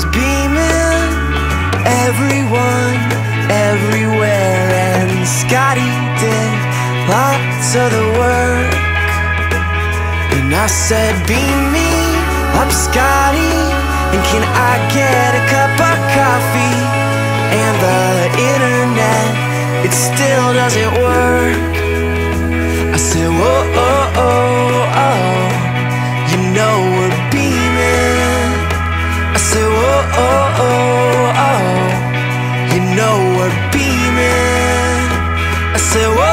was beaming, everyone, everywhere, and Scotty did lots of the work. And I said, beam me up, Scotty, and can I get a cup of coffee? And the internet, it still doesn't work. I said, whoa, oh, oh, oh, you know we're beaming. I said, whoa, oh, oh, oh, you know we're beaming. I said, whoa.